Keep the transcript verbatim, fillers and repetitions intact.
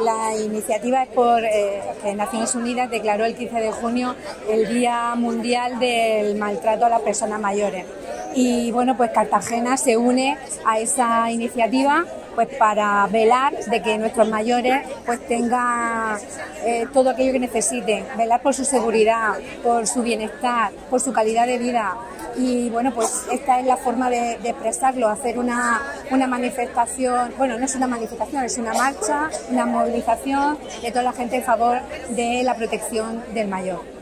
La iniciativa es por eh, que Naciones Unidas declaró el quince de junio el Día Mundial del Maltrato a las Personas Mayores. Y bueno, pues Cartagena se une a esa iniciativa pues para velar de que nuestros mayores pues tengan eh, todo aquello que necesiten, velar por su seguridad, por su bienestar, por su calidad de vida. Y bueno, pues esta es la forma de, de expresarlo, hacer una, una manifestación, bueno, no es una manifestación, es una marcha, una movilización de toda la gente en favor de la protección del mayor.